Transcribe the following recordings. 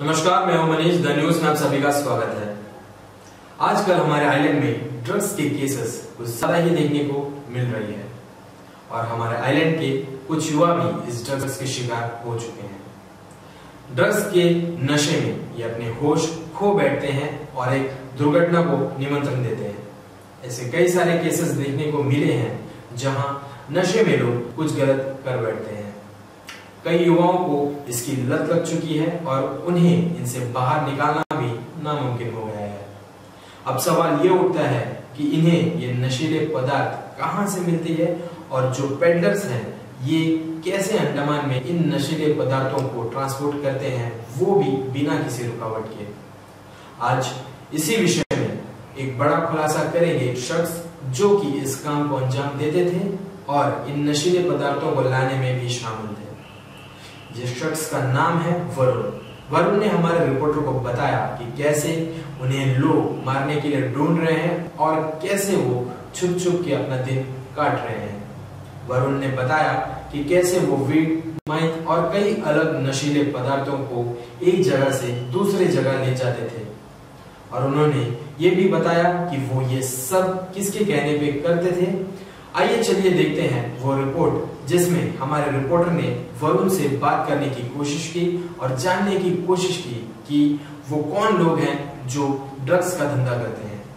नमस्कार, मैं हूं मनीष। द न्यूज में आप सभी का स्वागत है। आजकल हमारे आइलैंड में ड्रग्स के केसेस कुछ ज्यादा ही देखने को मिल रही है और हमारे आइलैंड के कुछ युवा भी इस ड्रग्स के शिकार हो चुके हैं। ड्रग्स के नशे में ये अपने होश खो बैठते हैं और एक दुर्घटना को निमंत्रण देते हैं। ऐसे कई सारे केसेस देखने को मिले हैं जहां नशे में लोग कुछ गलत कर बैठते हैं। कई युवाओं को इसकी लत लग चुकी है और उन्हें इनसे बाहर निकालना भी नामुमकिन हो गया है। अब सवाल ये उठता है कि इन्हें ये नशीले पदार्थ कहां से मिलती है और जो पेडलर्स हैं ये कैसे अंडमान में इन नशीले पदार्थों को ट्रांसपोर्ट करते हैं, वो भी बिना किसी रुकावट के। आज इसी विषय में एक बड़ा खुलासा करेंगे शख्स जो कि इस काम को अंजाम देते थे और इन नशीले पदार्थों को लाने में भी शामिल थे। जिस शख्स का नाम है वरुण ने हमारे रिपोर्टर को बताया कि कैसे उन्हें लोग मारने के लिए ढूंढ रहे हैं और कैसे वो छुप छुप के अपना दिन काट रहे हैं। वरुण ने बताया कि कैसे वो वीड, माइक और कई अलग नशीले पदार्थों को एक जगह से दूसरी जगह ले जाते थे और उन्होंने ये भी बताया कि वो ये सब किसके कहने पे करते थे। आइए चलिए देखते हैं वो रिपोर्ट जिसमें हमारे रिपोर्टर ने वरुण से बात करने की कोशिश की और जानने की कोशिश की कि वो कौन लोग हैं जो ड्रग्स का धंधा करते हैं।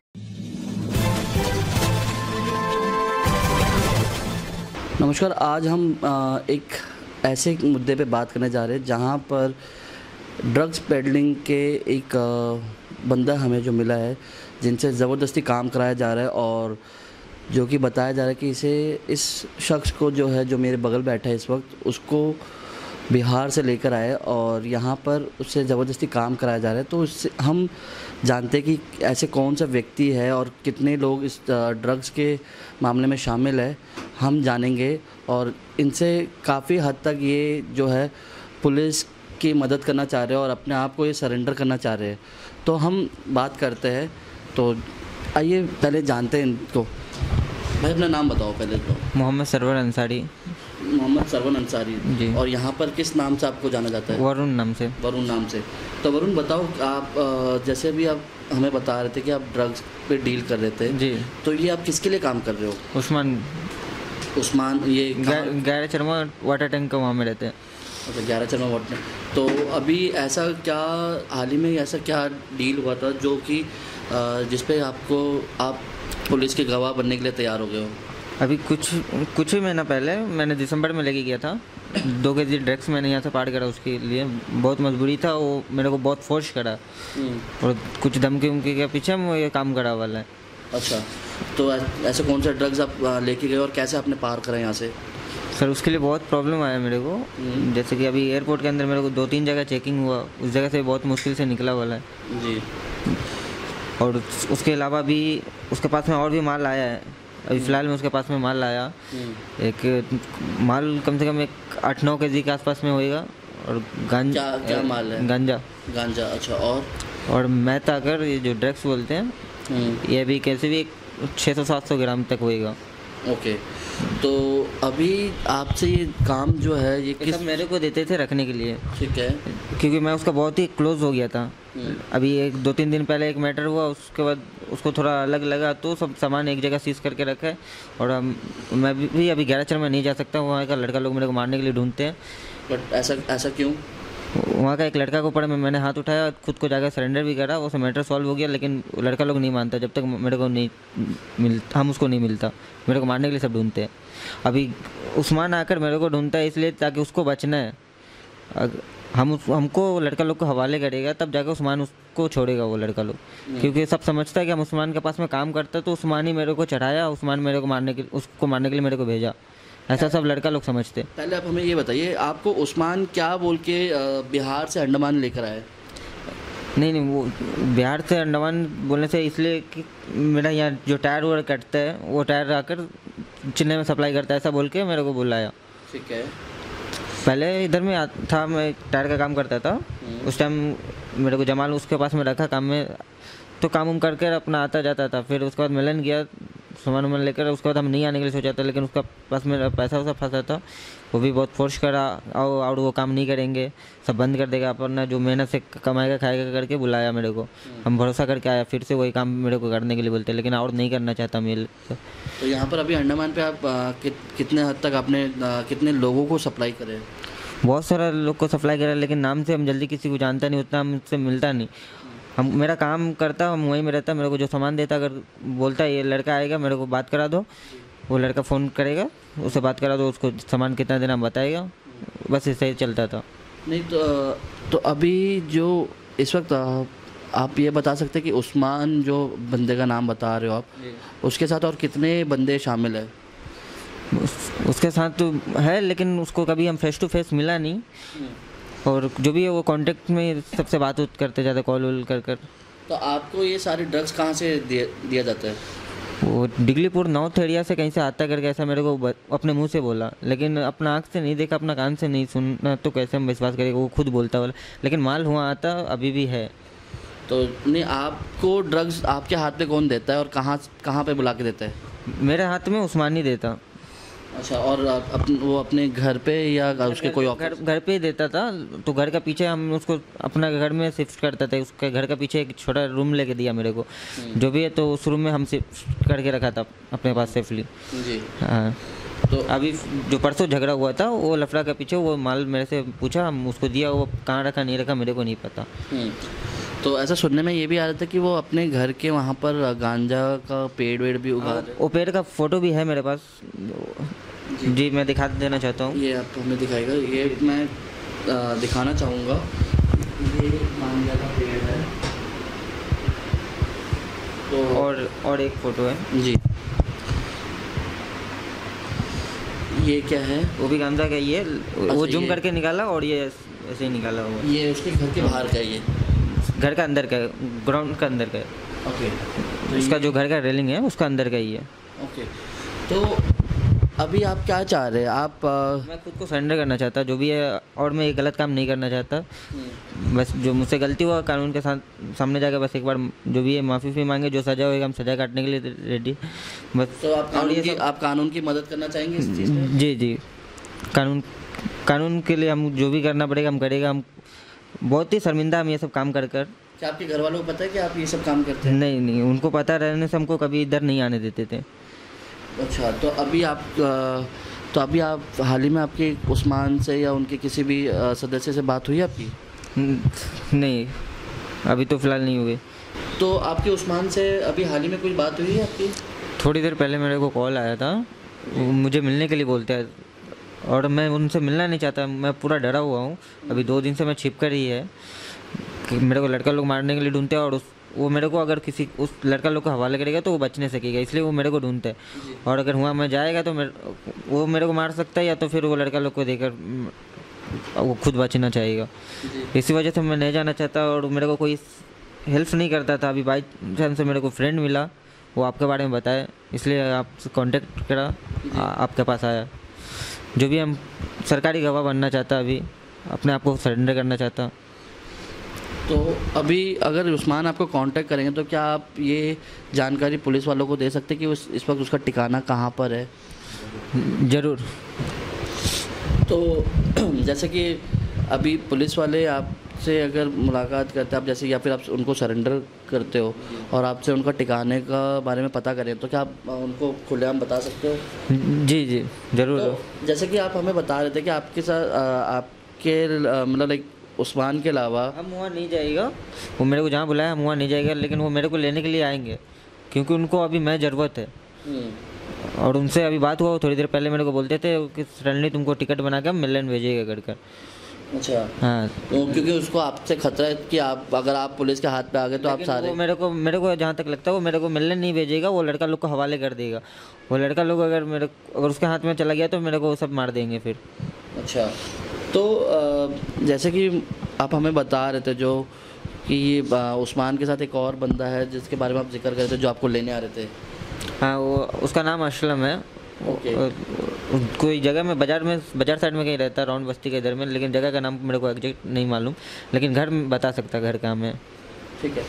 नमस्कार, आज हम एक ऐसे मुद्दे पे बात करने जा रहे हैं जहां पर ड्रग्स पेडलिंग के एक बंदा हमें जो मिला है जिनसे ज़बरदस्ती काम कराया जा रहा है और जो कि बताया जा रहा है कि इस शख्स को जो है जो मेरे बगल बैठा है इस वक्त, उसको बिहार से लेकर आए और यहाँ पर उससे ज़बरदस्ती काम कराया जा रहा है। तो उससे हम जानते हैं कि ऐसे कौन सा व्यक्ति है और कितने लोग इस ड्रग्स के मामले में शामिल है, हम जानेंगे और इनसे काफ़ी हद तक ये जो है पुलिस की मदद करना चाह रहे हैं और अपने आप को ये सरेंडर करना चाह रहे हैं। तो हम बात करते हैं, तो आइए पहले जानते हैं इनको। भाई अपना नाम बताओ पहले तो। मोहम्मद सरवर अंसारी। मोहम्मद सरवर अंसारी जी। और यहाँ पर किस नाम से आपको जाना जाता है? वरुण नाम से। वरुण नाम से। तो वरुण बताओ, आप जैसे अभी आप हमें बता रहे थे कि आप ड्रग्स पे डील कर रहे थे जी, तो ये आप किसके लिए काम कर रहे हो? उस्मान ये ग्यारह चरमा वाटर टैंक का वहाँ में रहते हैं। अच्छा, 11 चरमा वाटर। तो अभी ऐसा क्या हाल ही में ऐसा क्या डील हुआ था जो कि जिस पे आप पुलिस के गवाह बनने के लिए तैयार हो गए हो? अभी कुछ ही महीना पहले मैंने दिसंबर में लेके गया था 2 केजी ड्रग्स। मैंने यहाँ से पार करा, उसके लिए बहुत मजबूरी था, वो मेरे को बहुत फोर्स करा और कुछ धमकी उमकी के पीछे मैं ये काम करा वाला है। अच्छा, तो ऐसे कौन सा ड्रग्स आप लेके गए और कैसे आपने पार करा यहाँ से? सर उसके लिए बहुत प्रॉब्लम आया मेरे को। जैसे कि अभी एयरपोर्ट के अंदर मेरे को 2-3 जगह चेकिंग हुआ, उस जगह से बहुत मुश्किल से निकला वाला है जी। और उसके अलावा भी उसके पास में और भी माल आया है। अभी फ़िलहाल में उसके पास में माल आया, एक माल कम से कम एक 8-9 केजी के आसपास में होएगा। और क्या माल है? गांजा। अच्छा, और मैथ आकर ये जो ड्रग्स बोलते हैं ये भी कैसे भी 600-700 ग्राम तक होएगा। ओके, तो अभी आपसे ये काम जो है ये किस मेरे को देते थे रखने के लिए? ठीक है, क्योंकि मैं उसका बहुत ही क्लोज हो गया था। अभी 2-3 दिन पहले एक मैटर हुआ, उसके बाद उसको थोड़ा अलग लगा तो सब सामान एक जगह सीज करके रखा है। और मैं भी अभी 11 चर में नहीं जा सकता, वहाँ का लड़का लोग मेरे को मारने के लिए ढूंढते हैं। बट ऐसा क्यों? वहाँ का एक लड़का को पड़ा, मैंने हाथ उठाया, खुद को जाकर सरेंडर भी करा, वो मैटर सॉल्व हो गया। लेकिन लड़का लोग नहीं मानता, जब तक मेरे को नहीं हम उसको नहीं मिलता, मेरे को मारने के लिए सब ढूंढते हैं। अभी उस्मान आकर मेरे को ढूंढता है इसलिए ताकि उसको बचना है। हमको लड़का लोग को हवाले करेगा तब जाकर उस्मान उसको छोड़ेगा, वो लड़का लोग। क्योंकि सब समझता है कि हम उस्मान के पास में काम करता है तो उस्मान ही मेरे को चढ़ाया, उस्मान मेरे को उसको मारने के लिए मेरे को भेजा, ऐसा सब लड़का लोग समझते। पहले आप हमें ये बताइए, आपको उस्मान क्या बोल के बिहार से अंडमान लेकर आए? नहीं, वो बिहार से अंडमान बोलने से इसलिए कि मेरा यहाँ जो टायर वो कटता है, वो टायर आकर चेन्नई में सप्लाई करता है, ऐसा बोल के मेरे को बुलाया। ठीक है, पहले इधर में था, मैं टायर का काम करता था। उस टाइम मेरे को जमाल उसके पास में रखा काम में, तो काम करके अपना आता जाता था। फिर उसके बाद मिलन गया सामान वामान लेकर उसके बाद हम नहीं आने के लिए सोचा था, लेकिन उसका पास मेरा पैसा वैसा फंसा था, वो भी बहुत फोर्स करा और वो काम नहीं करेंगे, सब बंद कर देगा, अपना जो मेहनत से कमाएगा खाएगा करके बुलाया मेरे को। हम भरोसा करके आया, फिर से वही काम मेरे को करने के लिए बोलते, लेकिन और नहीं करना चाहता मैं। तो यहाँ पर अभी अंडमान पे आप कितने हद तक आपने कितने लोगों को सप्लाई करे? बहुत सारा लोग को सप्लाई करा, लेकिन नाम से हम जल्दी किसी को जानता नहीं, उतना हमसे मिलता नहीं। हम मेरा काम करता, हम वहीं में रहता, मेरे को जो सामान देता, अगर बोलता ये लड़का आएगा मेरे को बात करा दो, वो लड़का फ़ोन करेगा, उससे बात करा दो, उसको सामान कितना देना बताएगा, बस ऐसे ही चलता था। नहीं तो अभी जो इस वक्त आप ये बता सकते हैं कि उस्मान जो बंदे का नाम बता रहे हो आप, उसके साथ और कितने बंदे शामिल है? उसके साथ तो है, लेकिन उसको कभी हम फेस टू फेस मिला नहीं, और जो भी है वो कांटेक्ट में सबसे बात करते जाते, कॉल वॉल कर। तो आपको ये सारे ड्रग्स कहाँ से दिया जाता है? वो डिगलीपुर नॉर्थ एरिया से कहीं से आता करके ऐसा मेरे को अपने मुंह से बोला, लेकिन अपना आँख से नहीं देखा, अपना कान से नहीं सुना, तो कैसे हम विश्वास करेंगे? वो खुद बोलता वाला, लेकिन माल हुआ आता अभी भी है। तो नहीं, आपको ड्रग्स आपके हाथ पे कौन देता है और कहाँ पे बुला के देता है? मेरे हाथ में उस्मान ही देता। अच्छा, और वो अपने घर पे या उसके कोई घर पे ही देता था, तो घर का पीछे हम उसको अपना घर में शिफ्ट करते थे। उसके घर का पीछे एक छोटा रूम लेके दिया मेरे को, जो भी है, तो उस रूम में हम शिफ्ट करके रखा था अपने पास सेफली जी। हाँ, तो अभी जो परसों झगड़ा हुआ था वो लफड़ा के पीछे, वो माल मेरे से पूछा, हम उसको दिया, वो कहाँ रखा नहीं रखा मेरे को नहीं पता। तो ऐसा सुनने में ये भी आ रहा था कि वो अपने घर के वहाँ पर गांजा का पेड़ भी उगा रहे। वो पेड़ का फ़ोटो भी है मेरे पास जी, मैं दिखा देना चाहता हूँ। ये आप हमें दिखाएगा? ये मैं दिखाना चाहूँगा, ये गांजा का पेड़ है। तो और एक फ़ोटो है जी, ये क्या है? वो भी गांजा का ही है। वो जूम करके निकाला और ये ऐसे ही निकाला हुआ। ये उसके घर के बाहर का, ये घर का अंदर का है, ग्राउंड का अंदर का है। ओके, तो उसका जो घर का रेलिंग है उसका अंदर का ही है। ओके, तो अभी आप क्या चाह रहे हैं? आप मैं खुद को सरेंडर करना चाहता जो भी है, और मैं ये गलत काम नहीं करना चाहता। बस जो मुझसे गलती हुआ कानून के सामने जाकर बस एक बार जो भी है माफ़ी मांगे, जो सज़ा होगा हम सज़ा काटने के लिए रेडी। बस तो आप कानून की मदद करना चाहेंगे इस चीज़ में? जी, कानून के लिए हम जो भी करना पड़ेगा हम करेगा। हम बहुत ही शर्मिंदा हम ये सब काम कर। क्या आपके घर वालों को पता है कि आप ये सब काम करते हैं? नहीं, उनको पता रहने से हमको कभी इधर नहीं आने देते थे। अच्छा, तो अभी आप हाल ही में आपके उस्मान से या उनके किसी भी सदस्य से बात हुई आपकी? नहीं, अभी तो फ़िलहाल नहीं हुई। तो आपके उस्मान से अभी हाल ही में कुछ बात हुई है आपकी? थोड़ी देर पहले मेरे को कॉल आया था, मुझे मिलने के लिए बोलते हैं, और मैं उनसे मिलना नहीं चाहता। मैं पूरा डरा हुआ हूँ, अभी 2 दिन से मैं छिप कर ही है कि मेरे को लड़का लोग मारने के लिए ढूंढते हैं, और वो मेरे को अगर किसी उस लड़का लोग को हवाले करेगा तो वो बच नहीं सकेगा, इसलिए वो मेरे को ढूंढते हैं। और अगर हुआ मैं जाएगा तो वो मेरे को मार सकता है, या तो फिर वो लड़का लोग को देकर वो खुद बचना चाहेगा। इसी वजह से मैं नहीं जाना चाहता, और मेरे को कोई हेल्प नहीं करता था। अभी बाई चांस से मेरे को फ्रेंड मिला, वो आपके बारे में बताया, इसलिए आपसे कांटेक्ट करा, आपके पास आया। जो भी हम सरकारी गवाह बनना चाहता, अभी अपने आप को सरेंडर करना चाहता। तो अभी अगर उस्मान आपको कांटेक्ट करेंगे तो क्या आप ये जानकारी पुलिस वालों को दे सकते हैं कि इस वक्त उसका ठिकाना कहाँ पर है? ज़रूर। तो जैसे कि अभी पुलिस वाले आपसे अगर मुलाकात करते हैं, आप जैसे, या फिर आप उनको सरेंडर करते हो और आपसे उनका ठिकाने का बारे में पता करें, तो क्या आप उनको खुलेआम बता सकते हो? जी, ज़रूर। तो जैसे कि आप हमें बता रहे थे कि आपके साथ आपके मतलब लाइक उस्मान के अलावा हम वहाँ नहीं जाएगा, वो मेरे को जहाँ बुलाया हम वहाँ नहीं जाएगा, लेकिन वो मेरे को लेने के लिए आएंगे, क्योंकि उनको अभी मैं ज़रूरत है। और उनसे अभी बात हुआ, वो थोड़ी देर पहले मेरे को बोलते थे कि सडनली तुमको टिकट बना के हम मिलन भेजेगा करकर। अच्छा, हाँ, तो क्योंकि उसको आपसे खतरा है कि अगर आप पुलिस के हाथ पे आ गए तो आप सारे। वो मेरे को जहाँ तक लगता है वो मेरे को मिलने नहीं भेजेगा, वो लड़का लोग को हवाले कर देगा। वो लड़का लोग अगर उसके हाथ में चला गया तो मेरे को वो सब मार देंगे फिर। अच्छा, तो जैसे कि आप हमें बता रहे थे जो कि ये उस्मान के साथ एक और बंदा है जिसके बारे में आप जिक्र कर रहे थे, जो आपको लेने आ रहे थे। हाँ, वो उसका नाम असलम है। कोई जगह में बाजार साइड में कहीं रहता है, राउंड बस्ती के इधर में, लेकिन जगह का नाम मेरे को एग्जैक्ट नहीं मालूम, लेकिन घर बता सकता, घर का है। ठीक है।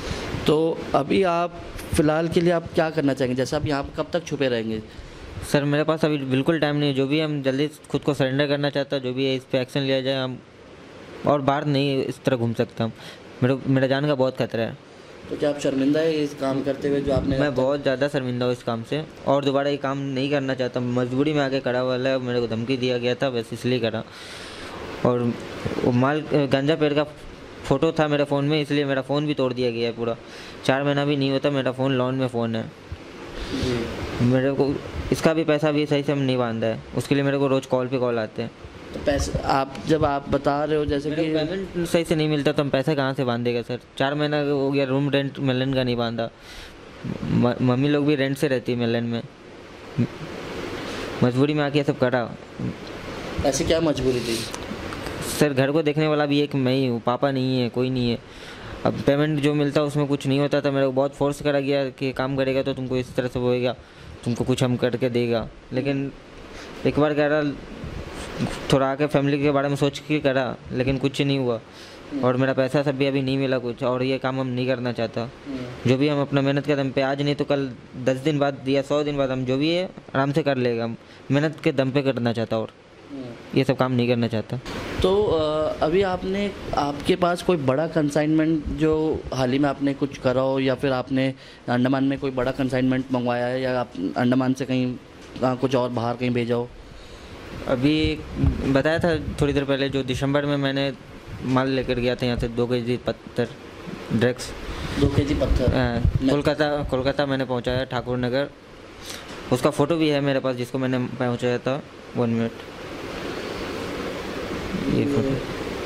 तो अभी आप फ़िलहाल के लिए आप क्या करना चाहेंगे, जैसे आप यहाँ कब तक छुपे रहेंगे? सर मेरे पास अभी बिल्कुल टाइम नहीं है, जो भी हम जल्दी खुद को सरेंडर करना चाहता, जो भी है इस पर एक्शन लिया जाए हम, और बाहर नहीं इस तरह घूम सकता हम। मेरा जान का बहुत खतरा है। तो क्या आप शर्मिंदा है इस काम करते हुए जो आपने? मैं बहुत ज़्यादा शर्मिंदा हूँ इस काम से, और दोबारा ये काम नहीं करना चाहता। मजबूरी में आके करा हुआ है, मेरे को धमकी दिया गया था, बस इसलिए करा। और वो माल गांजा पेड़ का फ़ोटो था मेरे फ़ोन में, इसलिए मेरा फ़ोन भी तोड़ दिया गया है पूरा। 4 महीना भी नहीं होता, मेरा फ़ोन लोन में फ़ोन है जी। मेरे को इसका भी पैसा भी सही से हम नहीं बांधा है, उसके लिए मेरे को रोज़ कॉल पे कॉल आते हैं। तो पैसे जब आप बता रहे हो जैसे कि पेमेंट सही से नहीं मिलता तो हम पैसा कहाँ से बांधेगा सर? 4 महीना हो गया, रूम रेंट मिलन का नहीं बांधा। मम्मी लोग भी रेंट से रहती है मिलन में, मजबूरी में आके सब करा। ऐसे क्या मजबूरी थी सर? घर को देखने वाला भी एक मैं ही हूँ, पापा नहीं है, कोई नहीं है। अब पेमेंट जो मिलता उसमें कुछ नहीं होता था, मेरे को बहुत फोर्स करा गया कि काम करेगा तो तुमको इस तरह से होएगा, तुमको कुछ हम करके देगा। लेकिन एक बार कह रहा, थोड़ा आके फैमिली के बारे में सोच के करा, लेकिन कुछ नहीं हुआ। और मेरा पैसा सब भी अभी नहीं मिला कुछ, और ये काम हम नहीं करना चाहता। जो भी हम अपना मेहनत के दम पे, आज नहीं तो कल 10 दिन बाद या 100 दिन बाद हम जो भी है आराम से कर लेगा। हम मेहनत के दम पे करना चाहता, और ये सब काम नहीं करना चाहता। तो अभी आपके पास कोई बड़ा कंसाइनमेंट जो हाल ही में आपने कुछ करा हो, या फिर आपने अंडमान में कोई बड़ा कंसाइनमेंट मंगवाया है, या आप अंडमान से कहीं कुछ और बाहर कहीं भेजा हो? अभी बताया था थोड़ी देर पहले, जो दिसंबर में मैंने माल लेकर गया था यहाँ से 2 केजी पत्थर ड्रग्स। 2 केजी पत्थर कोलकाता मैंने पहुँचाया, ठाकुर नगर। उसका फ़ोटो भी है मेरे पास जिसको मैंने पहुँचाया था। 1 मिनट, ये फोटो,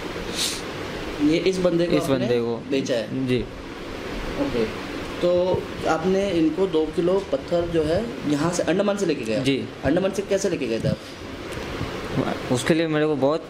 ये इस बंदे को बेचा है जी। ओके, तो आपने इनको 2 किलो पत्थर जो है यहाँ से अंडमान से लेके गया जी। अंडमान से कैसे लेके गए थे आप? उसके लिए मेरे को बहुत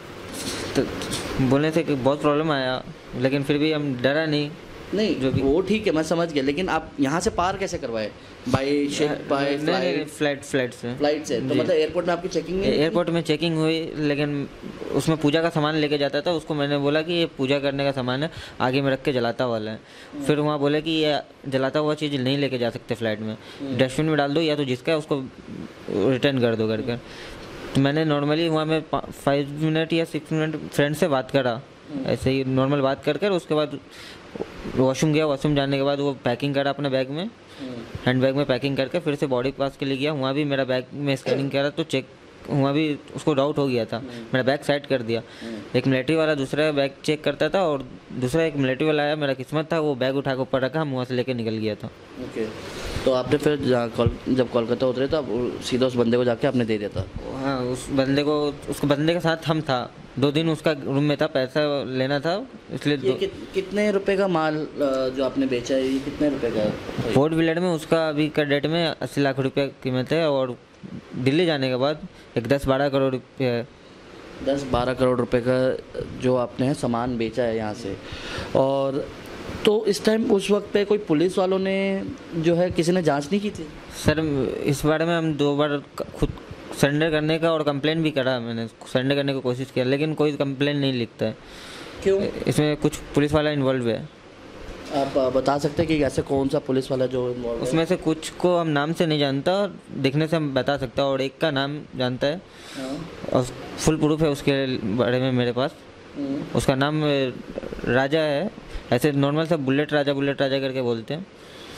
बोलने से कि बहुत प्रॉब्लम आया, लेकिन फिर भी हम डरा नहीं जो भी। वो ठीक है, मैं समझ गया, लेकिन आप यहाँ से पार कैसे करवाए? बाय शिप, बाय फ्लाइट से? तो मतलब एयरपोर्ट में आपकी चेकिंग? एयरपोर्ट में चेकिंग हुई, लेकिन उसमें पूजा का सामान लेके जाता था। उसको मैंने बोला कि ये पूजा करने का सामान है, आगे में रख के जलाता वाला है। फिर वहाँ बोले कि ये जलाता हुआ चीज़ नहीं लेके जा सकते फ्लाइट में, डस्टबिन में डाल दो, या तो जिसका है उसको रिटर्न कर दो करके। तो मैंने नॉर्मली वहाँ में 5 मिनट या 6 मिनट फ्रेंड से बात करा, ऐसे ही नॉर्मल बात कर उसके बाद वॉशरूम गया। वॉशरूम जाने के बाद वो पैकिंग करा अपने बैग में, हैंड बैग में पैकिंग करके फिर से बॉडी पास के लिए गया। वहाँ भी मेरा बैग में स्कैनिंग करा तो चेक, वहाँ भी उसको डाउट हो गया था, मेरा बैग साइड कर दिया। एक मिलिट्री वाला दूसरा बैग चेक करता था, और दूसरा एक मिलिट्री वाला आया, मेरा किस्मत था वो बैग उठा के ऊपर रखा, हम वहाँ से लेके निकल गया था। ओके, तो आपने फिर जब कोलकाता उतरे तो आप सीधा उस बंदे को जाके आपने दे दिया था? हाँ, उस बंदे के साथ हम था, 2 दिन उसका रूम में था, पैसा लेना था इसलिए। कितने रुपए का माल जो आपने बेचा है, ये कितने रुपए का है? पोर्ट ब्लेयर में उसका अभी का डेट में 80 लाख रुपये कीमत है, और दिल्ली जाने के बाद एक 10-12 करोड़ रुपये है। 10-12 करोड़ रुपए का जो आपने सामान बेचा है यहाँ से। और तो इस टाइम उस वक्त पे कोई पुलिस वालों ने जो है किसी ने जांच नहीं की थी? सर इस बारे में हम 2 बार खुद सरेंडर करने का और कंप्लेन भी करा, मैंने सरेंडर करने की कोशिश किया, लेकिन कोई कंप्लेन नहीं लिखता है। क्यों? इसमें कुछ पुलिस वाला इन्वॉल्व है। आप बता सकते हैं कि ऐसे कौन सा पुलिस वाला जो इन्वॉल्व है? उसमें से कुछ को हम नाम से नहीं जानता, दिखने से हम बता सकता, और एक का नाम जानता है। और फुल प्रूफ है उसके बारे में मेरे पास। उसका नाम राजा है, ऐसे नॉर्मल से बुलेट राजा करके बोलते हैं।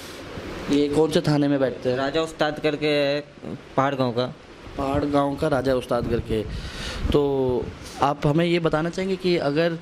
ये कौन से थाने में बैठते हैं? राजा उस्ताद करके पहाड़ गांव का राजा उस्ताद करके। तो आप हमें ये बताना चाहेंगे कि अगर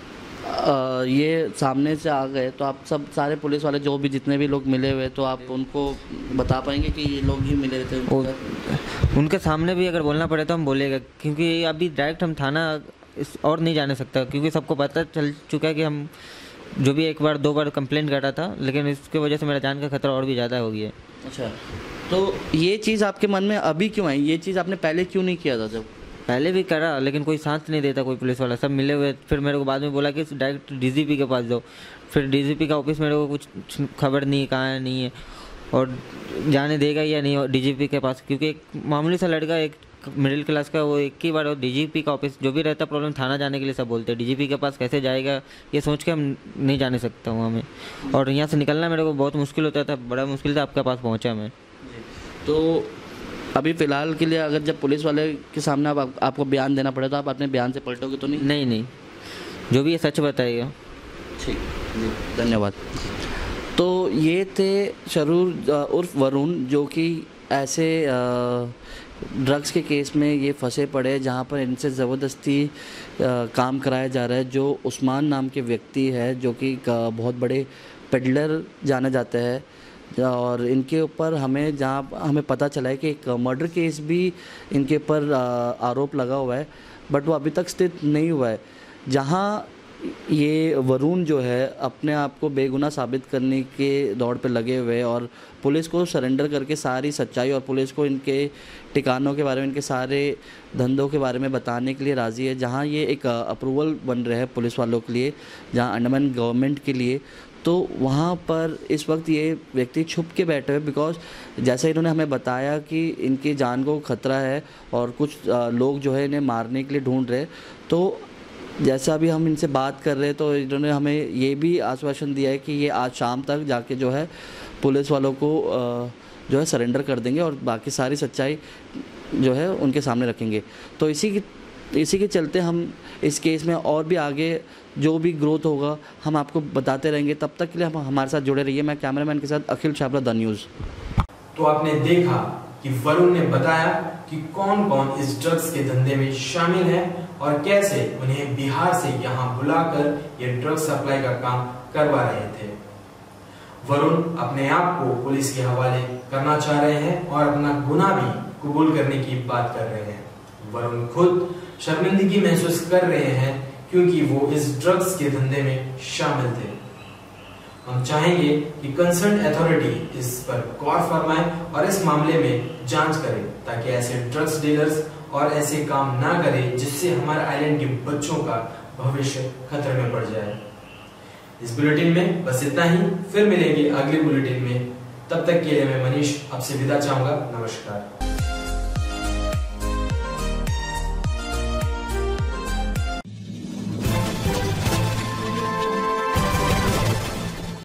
ये सामने से आ गए तो आप सारे पुलिस वाले जो भी जितने भी लोग मिले हुए, तो आप उनको बता पाएंगे कि ये लोग ही मिले थे? उनके सामने भी अगर बोलना पड़े तो हम बोलेगा, क्योंकि अभी डायरेक्ट हम थाना और नहीं जाने सकता, क्योंकि सबको पता चल चुका है कि हम जो भी 1 बार 2 बार कंप्लेंट करा था, लेकिन इसकी वजह से मेरा जान का खतरा और भी ज़्यादा हो गया। अच्छा, तो ये चीज़ आपके मन में अभी क्यों आई? ये चीज़ आपने पहले क्यों नहीं किया था? जब पहले भी करा, लेकिन कोई साथ नहीं देता, कोई पुलिस वाला, सब मिले हुए। फिर मेरे को बाद में बोला कि डायरेक्ट डीजीपी के पास जाओ। फिर डीजीपी का ऑफिस मेरे को कुछ खबर नहीं कहाँ है नहीं है, और जाने देगा या नहीं डीजीपी के पास, क्योंकि एक मामूली सा लड़का एक मिडिल क्लास का, वो एक ही बार डीजीपी का ऑफिस जो भी रहता प्रॉब्लम थाना जाने के लिए सब बोलते हैं, डीजीपी के पास कैसे जाएगा ये सोच के हम नहीं जाने सकता हूँ हमें, और यहाँ से निकलना मेरे को बहुत मुश्किल होता था, बड़ा मुश्किल से आपके पास पहुँचा मैं। तो अभी फ़िलहाल के लिए अगर जब पुलिस वाले के सामने आपको बयान देना पड़े तो आप अपने बयान से पलटोगे तो नहीं? नहीं नहीं, जो भी है सच बताइएगा। ठीक जी, धन्यवाद। तो ये थे शरूर उर्फ वरुण, जो कि ऐसे ड्रग्स के केस में ये फंसे पड़े जहाँ पर इनसे ज़बरदस्ती काम कराया जा रहा है। जो उस्मान नाम के व्यक्ति है, जो कि बहुत बड़े पेडलर जाने जाते हैं, और इनके ऊपर हमें पता चला है कि एक मर्डर केस भी इनके ऊपर आरोप लगा हुआ है, बट वो अभी तक स्थित नहीं हुआ है। जहाँ ये वरुण जो है अपने आप को बेगुनाह साबित करने के दौड़ पे लगे हुए और पुलिस को सरेंडर करके सारी सच्चाई और पुलिस को इनके ठिकानों के बारे में, इनके सारे धंधों के बारे में बताने के लिए राज़ी है। जहाँ ये एक अप्रूवल बन रहा है पुलिस वालों के लिए, जहाँ अंडमान गवर्नमेंट के लिए, तो वहाँ पर इस वक्त ये व्यक्ति छुप के बैठे हुए, बिकॉज जैसे इन्होंने हमें बताया कि इनकी जान को खतरा है और कुछ लोग जो है इन्हें मारने के लिए ढूंढ रहे। तो जैसा अभी हम इनसे बात कर रहे हैं तो इन्होंने हमें ये भी आश्वासन दिया है कि ये आज शाम तक जाके जो है पुलिस वालों को जो है सरेंडर कर देंगे और बाकी सारी सच्चाई जो है उनके सामने रखेंगे। तो इसी के चलते हम इस केस में और भी आगे जो भी ग्रोथ होगा हम आपको बताते रहेंगे। तब तक के लिए हम हमारे साथ जुड़े रहिए। मैं कैमरामैन के साथ अखिल छाबड़ा, द न्यूज़। तो आपने देखा कि वरुण ने बताया कि कौन कौन इस ड्रग्स के धंधे में शामिल है और कैसे उन्हें बिहार से यहाँ बुलाकर ये ड्रग्स सप्लाई का काम करवा रहे थे। वरुण अपने आप को पुलिस के हवाले करना चाह रहे हैं और अपना गुनाह भी कबूल करने की बात कर रहे हैं। वरुण खुद शर्मिंदगी महसूस कर रहे हैं क्योंकि वो इस ड्रग्स के धंधे में शामिल थे। हम चाहेंगे कि कंसर्न अथॉरिटी इस पर गौर फरमाए और इस मामले में जांच करे ताकि ऐसे ड्रग्स डीलर्स और ऐसे काम ना करे जिससे हमारे आइलैंड के बच्चों का भविष्य खतरे में पड़ जाए। इस बुलेटिन में बस इतना ही, फिर मिलेंगे अगले बुलेटिन में। तब तक के लिए मैं मनीष आपसे विदा चाहूंगा। नमस्कार।